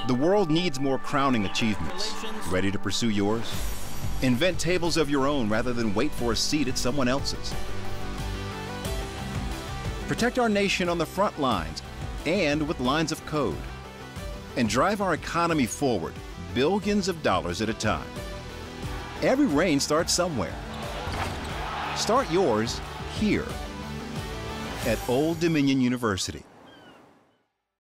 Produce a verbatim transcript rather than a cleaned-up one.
The world needs more crowning achievements. Ready to pursue yours? Invent tables of your own rather than wait for a seat at someone else's. Protect our nation on the front lines and with lines of code. And drive our economy forward, billions of dollars at a time. Every reign starts somewhere. Start yours here at Old Dominion University.